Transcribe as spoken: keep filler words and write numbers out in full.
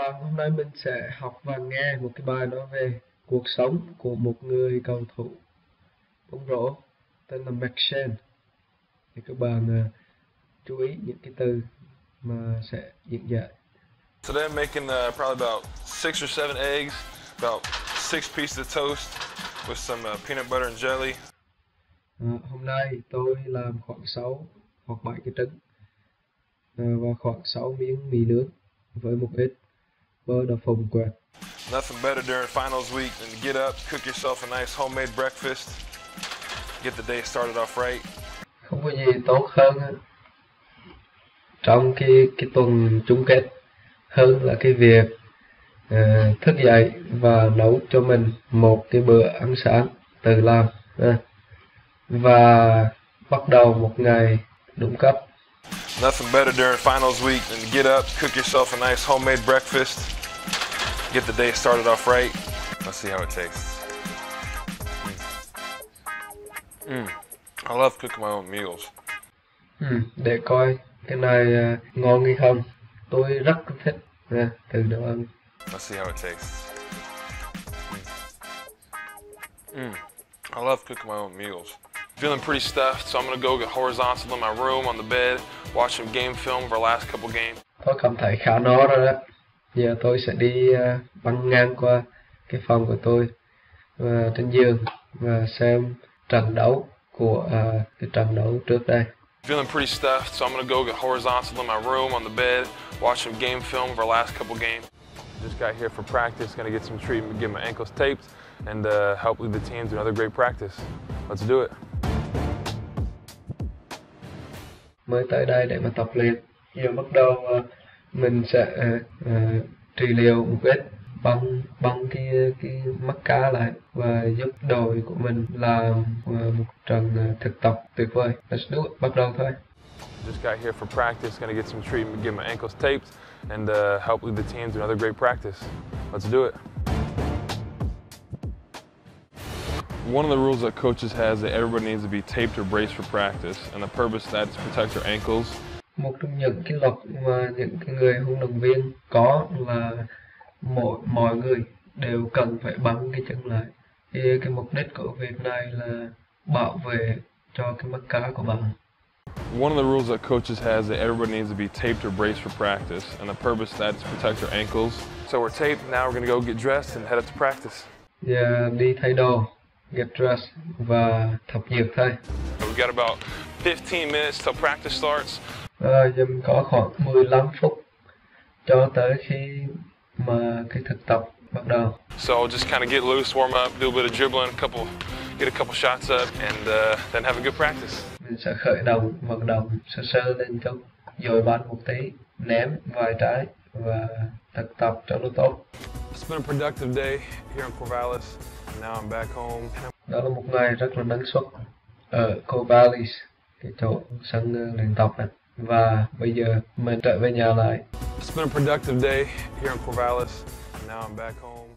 À, hôm nay mình sẽ học và nghe một cái bài nói về cuộc sống của một người cầu thủ bóng rổ tên là McShane. Thì các bạn uh, chú ý những cái từ mà sẽ diễn giải. Today I'm making uh, probably about six or seven eggs, about six pieces of toast with some uh, peanut butter and jelly. À, hôm nay tôi làm khoảng sáu hoặc bảy cái trứng à, và khoảng sáu miếng mì nướng với một ít bơ đậu phộng quẹt. Nothing better during finals week than to get up, cook yourself a nice homemade breakfast, get the day started off right. Không có gì tốt hơn trong cái cái tuần chung kết hơn là cái việc uh, thức dậy và nấu cho mình một cái bữa ăn sáng tự làm uh, và bắt đầu một ngày đúng cấp. Nothing better during finals week than to get up, cook yourself a nice homemade breakfast, get the day started off right. Let's see how it tastes. Mm. I love cooking my own meals. Ừ, để coi cái này uh, ngon hay không. Tôi rất thích uh, từ nấu ăn. Let's see how it tastes. Mm. I love cooking my own meals. Feeling pretty stuffed, so I'm gonna go get horizontal in my room on the bed, watch some game film of our last couple games. Tôi cảm thấy khá no rồi đó. Giờ tôi sẽ đi uh, băng ngang qua cái phòng của tôi và trên giường và xem trận đấu của uh, cái trận đấu trước đây. Feeling pretty stuffed, so I'm gonna go get horizontal in my room on the bed, watch some game film of our last couple games. Just got here for practice, gonna get some treatment, get my ankles taped, and uh, help lead the team to another great practice. Let's do it. Mới tới đây để mà tập luyện. Giờ bắt đầu uh, mình sẽ uh, uh, trị liệu một ít băng băng cái cái mắt cá lại và giúp đội của mình làm uh, một trận uh, thực tập tuyệt vời. Let's do it. Bắt đầu thôi. Just got here for practice, gonna get some treatment, get my ankles taped, and uh, help lead the team to another great practice. Let's do it. One of the rules that coaches has that everybody needs to be taped or braced for practice, and the purpose of that is to protect their ankles. Một trong những cái luật mà những cái người huấn luyện viên có là mỗi mọi người đều cần phải băng cái chân lại. Thì cái mục đích của việc này là bảo vệ cho cái mắt cá của bạn. One of the rules that coaches has that everybody needs to be taped or braced for practice, and the purpose of that is to protect their ankles. So we're taped, now we're gonna go get dressed and head up to practice. Giờ đi thay đồ, get dressed và tập dược thôi. We got about fifteen minutes till practice starts. À, giờ mình có khoảng mười lăm phút cho tới khi mà cái thực tập bắt đầu. So just kind of get loose, warm up, do a bit of dribbling, a couple, get a couple shots up, and uh, then have a good practice. Mình sẽ khởi động, vận động sơ sơ lên chút, dội bắn một tí, ném vài trái và thực tập cho nó tốt. It's been a productive day here in Corvallis, and now I'm back home. Đó là một ngày rất là năng suất ở Corvallis, cái chỗ sân luyện tập này. Và bây giờ mình trở về nhà lại. It's been a productive day here in Corvallis, and now I'm back home.